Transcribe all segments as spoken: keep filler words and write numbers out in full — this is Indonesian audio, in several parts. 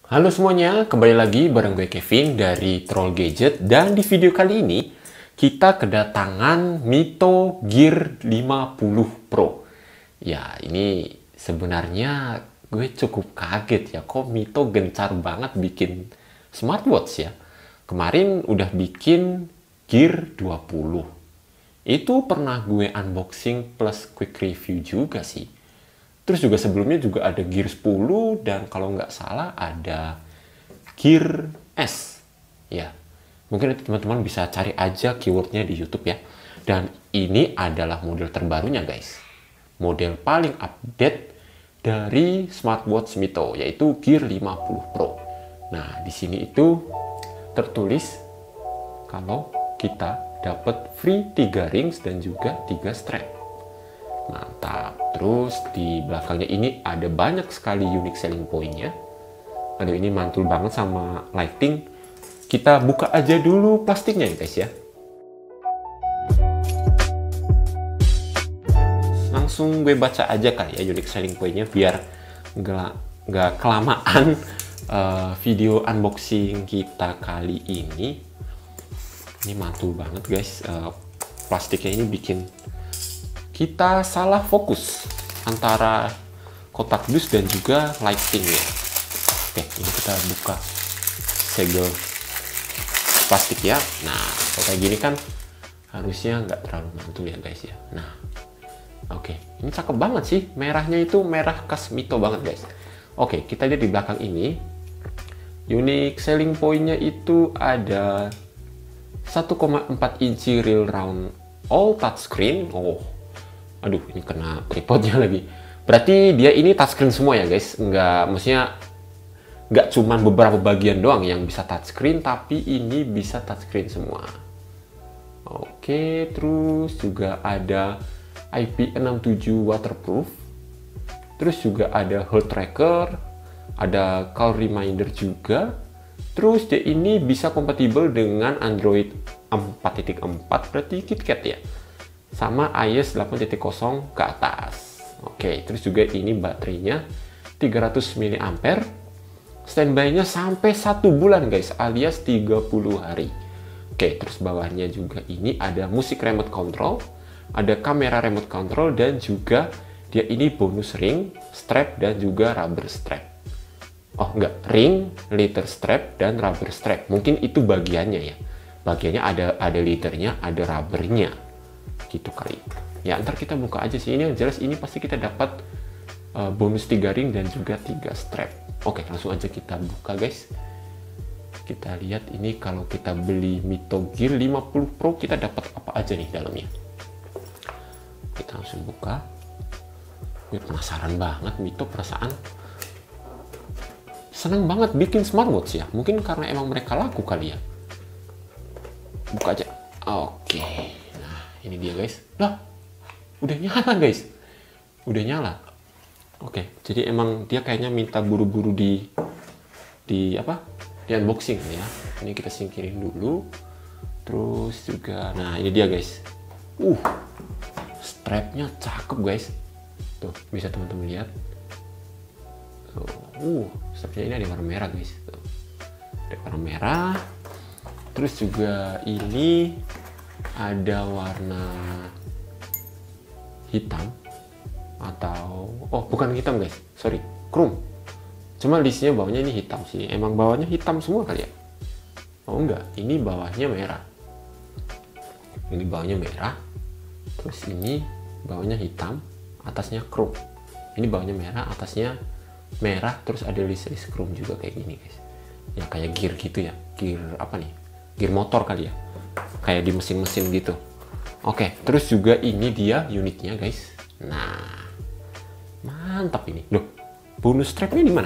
Halo semuanya, kembali lagi bareng gue Kevin dari Troll Gadget. Dan di video kali ini kita kedatangan Mito Gear lima puluh Pro. Ya, ini sebenarnya gue cukup kaget ya, kok Mito gencar banget bikin smartwatch ya. Kemarin udah bikin Gear dua puluh. Itu pernah gue unboxing plus quick review juga sih. Terus juga sebelumnya juga ada Gear sepuluh dan kalau nggak salah ada Gear S. Ya, mungkin teman-teman bisa cari aja keywordnya di YouTube ya. Dan ini adalah model terbarunya guys. Model paling update dari smartwatch Mito, yaitu Gear lima puluh Pro. Nah, di sini itu tertulis kalau kita dapat free tiga rings dan juga tiga strap. Mantap. Terus di belakangnya ini ada banyak sekali unique selling point-nya. Aduh, ini mantul banget sama lighting. Kita buka aja dulu plastiknya ya guys ya. Langsung gue baca aja kali ya unique selling point-nya biar nggak nggak kelamaan uh, video unboxing kita kali ini. Ini mantul banget guys. Uh, plastiknya ini bikin kita salah fokus antara kotak dus dan juga lightingnya. Oke, ini kita buka segel plastik ya. Nah, kalau kayak gini kan harusnya nggak terlalu mantul ya guys ya. Nah, oke, ini cakep banget sih. Merahnya itu merah khas Mito banget guys. Oke, kita lihat di belakang ini. Unique selling point-nya itu ada satu koma empat inci real round all touchscreen. Oh, aduh, ini kena tripodnya lagi. Berarti dia ini touchscreen semua ya guys. Nggak, maksudnya nggak cuman beberapa bagian doang yang bisa touchscreen, tapi ini bisa touchscreen semua. Oke, terus juga ada I P enam tujuh waterproof. Terus juga ada health tracker, ada call reminder juga. Terus dia ini bisa kompatibel dengan Android empat titik empat, berarti KitKat ya. Sama iOS delapan titik nol ke atas. Oke, terus juga ini baterainya tiga ratus miliampere. Standby-nya sampai satu bulan guys, alias tiga puluh hari. Oke, terus bawahnya juga ini ada musik remote control, ada kamera remote control, dan juga dia ini bonus ring, strap, dan juga rubber strap. Oh enggak, ring, leather strap, dan rubber strap. Mungkin itu bagiannya ya. Bagiannya ada ada leathernya, ada rubbernya. Gitu kali ya. Ntar kita buka aja sih. Ini yang jelas ini pasti kita dapat uh, bonus tiga ring dan juga tiga strap. Oke, langsung aja kita buka guys. Kita lihat ini kalau kita beli Mito Gear lima puluh Pro kita dapat apa aja nih dalamnya. Kita langsung buka. Gue penasaran banget. Mito perasaan seneng banget bikin smartwatch ya. Mungkin karena emang mereka laku kali ya. Buka aja. Oke, ini dia guys. Lah, udah nyala guys. Udah nyala. Oke, jadi emang dia kayaknya minta buru-buru di di apa? Di unboxing ya. Ini kita singkirin dulu. Terus juga, nah ini dia guys. Uh, strapnya cakep guys. Tuh, bisa teman-teman lihat. Tuh, uh, strapnya ini ada warna merah guys. Tuh. Ada warna merah. Terus juga ini ada warna hitam atau oh bukan hitam guys, sorry, chrome. Cuma listnya bawahnya ini hitam sih. Emang bawahnya hitam semua kali ya? Oh enggak, ini bawahnya merah. Ini bawahnya merah. Terus ini bawahnya hitam, atasnya chrome. Ini bawahnya merah, atasnya merah. Terus ada list-list chrome juga kayak gini guys. Ya kayak gear gitu ya. Gear apa nih? Gear motor kali ya. Kayak di mesin-mesin gitu. Oke, terus juga ini dia unitnya guys. Nah, mantap ini. Loh, bonus strapnya di mana?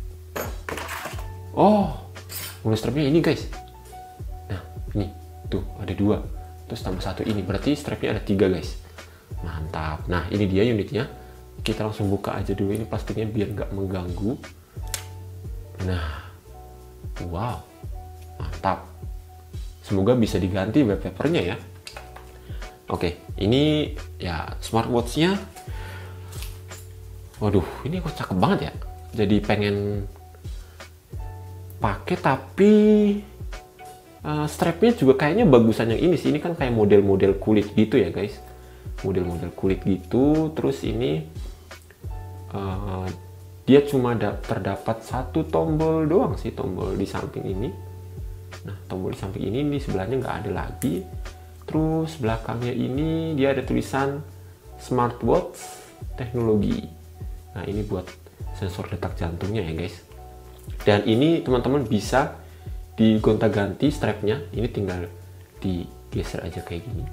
Oh, bonus strapnya ini guys. Nah, ini tuh ada dua. Terus tambah satu ini, berarti strapnya ada tiga guys. Mantap. Nah, ini dia unitnya. Kita langsung buka aja dulu ini plastiknya biar nggak mengganggu. Nah, wow, mantap. Semoga bisa diganti wallpapernya ya. Oke, ini ya smartwatch-nya. Waduh, ini kok cakep banget ya. Jadi pengen kepake, tapi uh, strapnya juga kayaknya bagusan yang ini sih. Ini kan kayak model-model kulit gitu ya guys, model-model kulit gitu. Terus ini uh, dia cuma terdapat satu tombol doang sih, tombol di samping ini. Nah, tombol di samping ini, di sebelahnya nggak ada lagi. Terus belakangnya ini dia ada tulisan smartwatch teknologi. Nah, ini buat sensor detak jantungnya ya guys. Dan ini teman-teman bisa digonta-ganti strapnya. Ini tinggal digeser aja kayak gini.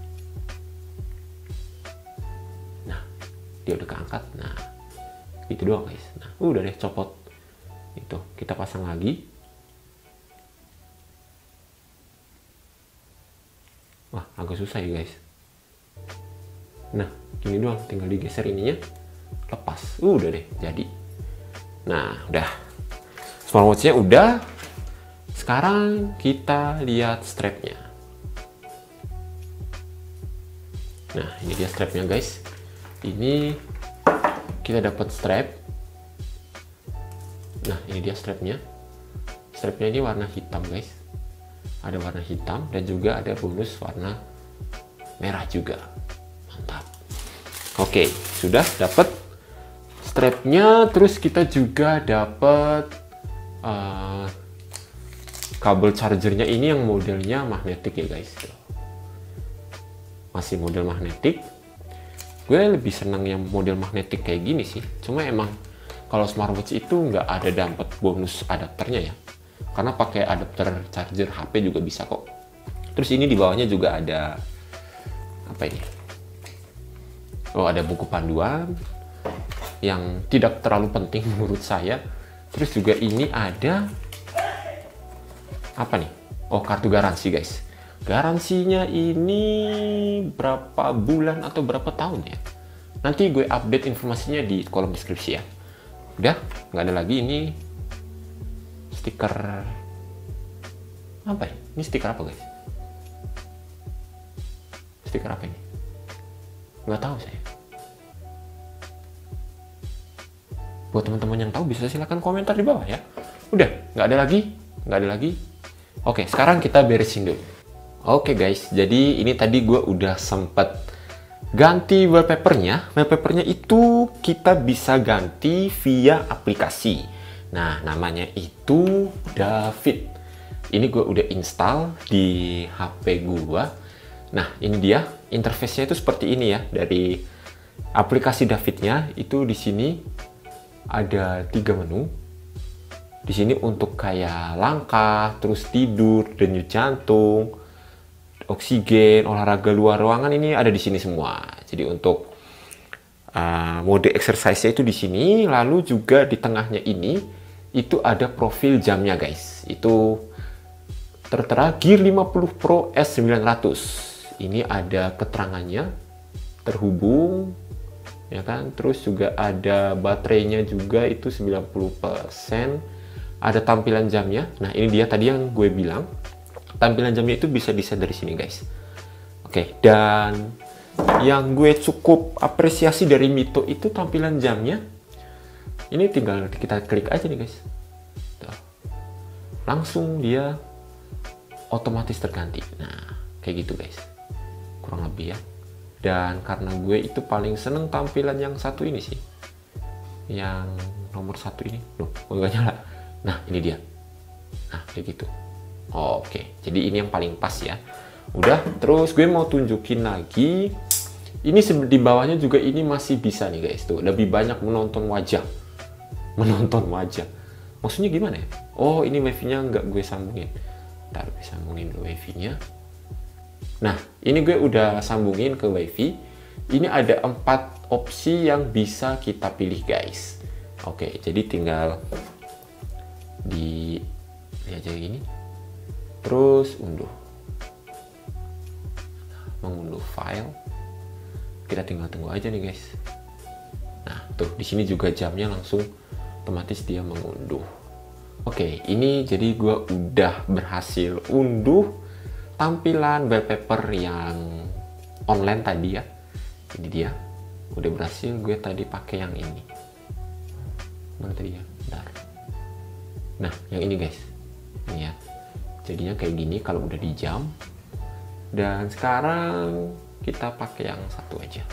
Nah, dia udah keangkat. Nah, itu doang guys. Nah, udah deh, copot. Itu kita pasang lagi. Wah, agak susah ya guys. Nah, ini doang, tinggal digeser ininya, lepas. Uh, udah deh, jadi. Nah, udah. Smartwatch-nya udah. Sekarang kita lihat strapnya. Nah, ini dia strapnya guys. Ini kita dapat strap. Nah, ini dia strapnya. Strapnya ini warna hitam guys. Ada warna hitam dan juga ada bonus warna merah juga. Mantap. Oke, sudah dapat strapnya. Terus kita juga dapat uh, kabel chargernya. Ini yang modelnya magnetik ya guys. Masih model magnetik. Gue lebih senang yang model magnetik kayak gini sih. Cuma emang kalau smartwatch itu nggak ada dapat bonus adapternya ya. Karena pakai adapter charger H P juga bisa kok. Terus ini di bawahnya juga ada apa ini? Oh, ada buku panduan yang tidak terlalu penting menurut saya. Terus juga ini ada apa nih? Oh, kartu garansi guys. Garansinya ini berapa bulan atau berapa tahun ya? Nanti gue update informasinya di kolom deskripsi ya. Udah, nggak ada lagi. Ini stiker apa ya? Ini stiker apa guys? Stiker apa ini? Nggak tahu saya. Buat teman-teman yang tahu bisa silahkan komentar di bawah ya. Udah, nggak ada lagi, nggak ada lagi. Oke, sekarang kita beresin dulu. Oke guys, jadi ini tadi gue udah sempet ganti wallpapernya. Wallpapernya itu kita bisa ganti via aplikasi. Nah, namanya itu David. Ini gue udah install di H P gue. Nah, ini dia. Interface-nya itu seperti ini ya. Dari aplikasi Davidnya itu di sini ada tiga menu. Di sini untuk kayak langkah, terus tidur, denyut jantung, oksigen, olahraga luar ruangan, ini ada di sini semua. Jadi untuk uh, mode exercise-nya itu di sini. Lalu juga di tengahnya ini itu ada profil jamnya guys. Itu tertera Gear lima puluh Pro S sembilan ratus. Ini ada keterangannya, terhubung ya kan. Terus juga ada baterainya juga itu sembilan puluh persen. Ada tampilan jamnya. Nah, ini dia tadi yang gue bilang. Tampilan jamnya itu bisa di-set dari sini guys. Oke, dan yang gue cukup apresiasi dari Mito itu tampilan jamnya. Ini tinggal kita klik aja nih guys. Tuh. Langsung dia otomatis terganti. Nah, kayak gitu guys. Kurang lebih ya. Dan karena gue itu paling seneng tampilan yang satu ini sih. Yang nomor satu ini. Loh, gak nyala. Nah, ini dia. Nah, kayak gitu. Oke, jadi ini yang paling pas ya. Udah, terus gue mau tunjukin lagi. Ini di bawahnya juga ini masih bisa nih guys. Tuh, lebih banyak menonton wajah. Menonton wajah. Maksudnya gimana ya? Oh, ini wifi-nya nggak gue sambungin. Ntar gue sambungin dulu wifi-nya. Nah, ini gue udah sambungin ke wifi. Ini ada empat opsi yang bisa kita pilih guys. Oke, jadi tinggal di lihat aja gini. Terus unduh. Mengunduh file. Kita tinggal tunggu aja nih guys. Nah, tuh di sini juga jamnya langsung otomatis dia mengunduh. Oke, ini jadi gue udah berhasil unduh tampilan wallpaper yang online tadi ya. Ini dia. Udah berhasil, gue tadi pakai yang ini. Mana tadi ya? Bentar. Nah, yang ini guys. Ini ya. Jadinya kayak gini kalau udah di jam. Dan sekarang kita pakai yang satu aja.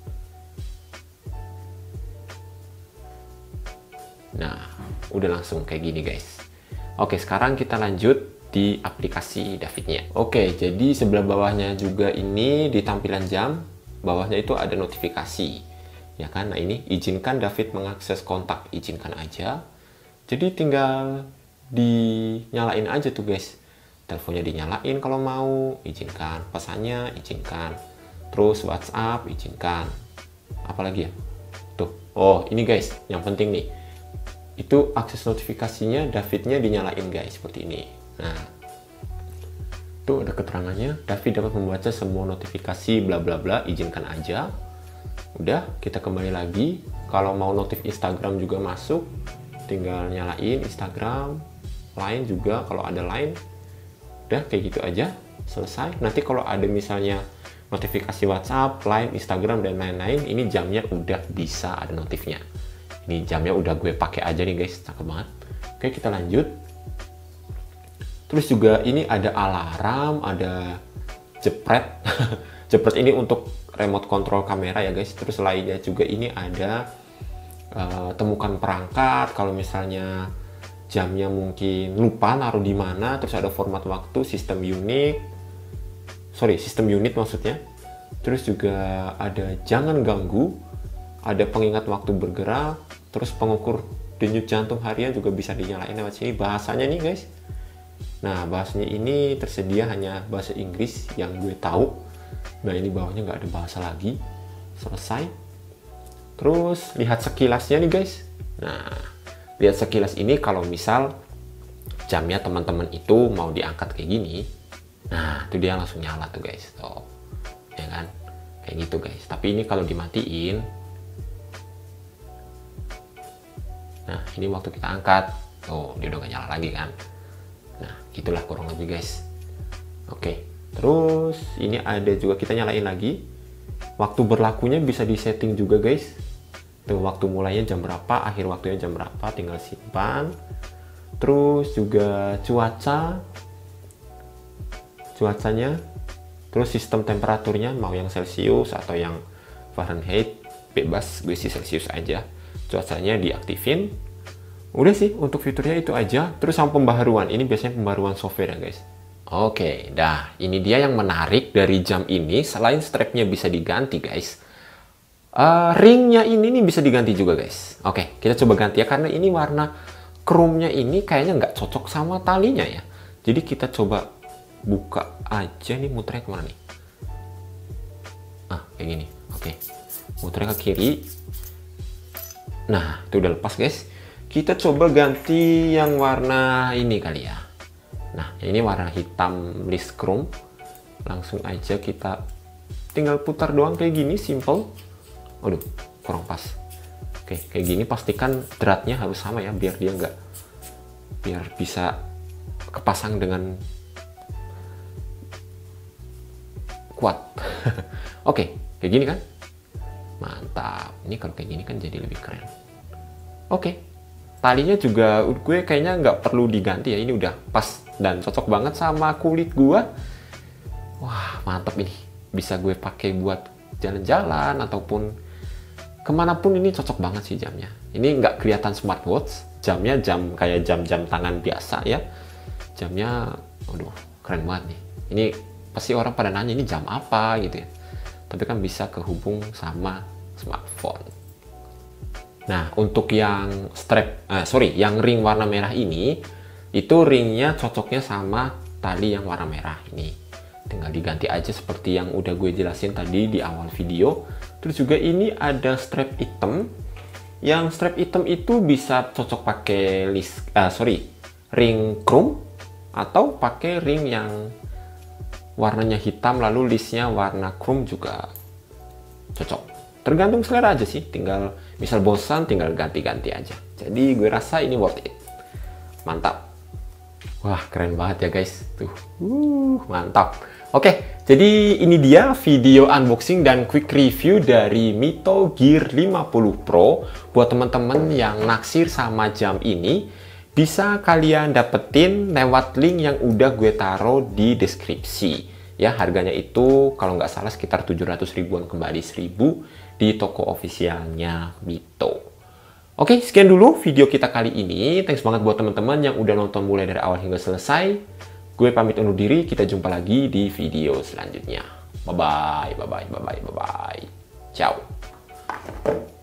Nah, udah langsung kayak gini guys. Oke, sekarang kita lanjut di aplikasi Davidnya. Oke, jadi sebelah bawahnya juga ini di tampilan jam, bawahnya itu ada notifikasi. Ya kan? Nah, ini izinkan David mengakses kontak, izinkan aja. Jadi tinggal dinyalain aja tuh guys. Teleponnya dinyalain kalau mau, izinkan. Pesannya izinkan. Terus WhatsApp izinkan. Apalagi ya? Tuh. Oh, ini guys, yang penting nih. Itu akses notifikasinya Davidnya dinyalain guys, seperti ini. Nah, tuh ada keterangannya, David dapat membaca semua notifikasi bla bla bla, izinkan aja. Udah, kita kembali lagi. Kalau mau notif Instagram juga masuk, tinggal nyalain Instagram. Line juga, kalau ada Line. Udah, kayak gitu aja, selesai. Nanti kalau ada misalnya notifikasi WhatsApp, Line, Instagram, dan lain-lain, ini jamnya udah bisa ada notifnya. Ini jamnya udah gue pakai aja nih guys, cakep banget. Oke, kita lanjut. Terus juga ini ada alarm, ada jepret. Jepret ini untuk remote control kamera ya guys. Terus lainnya juga ini ada uh, temukan perangkat. Kalau misalnya jamnya mungkin lupa naruh di mana. Terus ada format waktu, sistem unit. Sorry, sistem unit maksudnya. Terus juga ada jangan ganggu. Ada pengingat waktu bergerak. Terus pengukur denyut jantung harian juga bisa dinyalain lewat sini. Bahasanya nih guys. Nah, bahasanya ini tersedia hanya bahasa Inggris yang gue tahu. Nah, ini bawahnya nggak ada bahasa lagi. Selesai. Terus lihat sekilasnya nih guys. Nah, lihat sekilas ini kalau misal jamnya teman-teman itu mau diangkat kayak gini. Nah, itu dia langsung nyala tuh guys. Tuh. Ya kan? Kayak gitu guys. Tapi ini kalau dimatiin, nah, ini waktu kita angkat. Oh, dia udah gak nyala lagi kan. Nah, gitulah kurang lebih guys. Oke, terus ini ada juga kita nyalain lagi. Waktu berlakunya bisa disetting juga guys. Tuh, waktu mulainya jam berapa, akhir waktunya jam berapa, tinggal simpan. Terus juga cuaca. Cuacanya. Terus sistem temperaturnya, mau yang Celsius atau yang Fahrenheit. Bebas, gue sih Celsius aja. Cuacanya diaktifin. Udah sih, untuk fiturnya itu aja. Terus sama pembaharuan, ini biasanya pembaharuan software ya guys. Oke, dah ini dia yang menarik dari jam ini. Selain strapnya bisa diganti guys, uh, ringnya ini nih bisa diganti juga guys. Oke, kita coba ganti ya, karena ini warna chrome-nya ini kayaknya nggak cocok sama talinya ya. Jadi kita coba buka aja nih, muternya kemana nih. Ah, kayak gini. Oke, muternya ke kiri. Nah, itu udah lepas guys. Kita coba ganti yang warna ini kali ya. Nah, ini warna hitam list chrome. Langsung aja kita tinggal putar doang kayak gini, simple. Waduh, kurang pas. Oke, kayak gini pastikan dratnya harus sama ya, biar dia nggak, biar bisa kepasang dengan kuat. Oke, kayak gini kan? Mantap. Ini kalau kayak gini kan jadi lebih keren. Oke. Talinya juga gue kayaknya nggak perlu diganti ya. Ini udah pas dan cocok banget sama kulit gue. Wah, mantap ini. Bisa gue pakai buat jalan-jalan ataupun kemanapun, ini cocok banget sih jamnya. Ini nggak kelihatan smartwatch. Jamnya jam kayak jam-jam tangan biasa ya. Jamnya, aduh, keren banget nih. Ini pasti orang pada nanya ini jam apa gitu ya. Tapi kan bisa kehubung sama smartphone. Nah, untuk yang strap, eh, sorry, yang ring warna merah ini, itu ringnya cocoknya sama tali yang warna merah ini. Tinggal diganti aja seperti yang udah gue jelasin tadi di awal video. Terus juga ini ada strap hitam. Yang strap hitam itu bisa cocok pakai list, eh, sorry, ring chrome atau pakai ring yang warnanya hitam lalu listnya warna chrome juga cocok. Tergantung selera aja sih, tinggal misal bosan tinggal ganti-ganti aja. Jadi gue rasa ini worth it. Mantap. Wah, keren banget ya guys. Tuh, uh, mantap. Oke, jadi ini dia video unboxing dan quick review dari Mito Gear lima puluh Pro. Buat teman-teman yang naksir sama jam ini, bisa kalian dapetin lewat link yang udah gue taruh di deskripsi. Ya, harganya itu kalau nggak salah sekitar tujuh ratus ribuan kembali seribu di toko ofisialnya Mito. Oke, sekian dulu video kita kali ini. Thanks banget buat teman-teman yang udah nonton mulai dari awal hingga selesai. Gue pamit undur diri, kita jumpa lagi di video selanjutnya. Bye-bye, bye-bye, bye-bye, bye-bye. Ciao.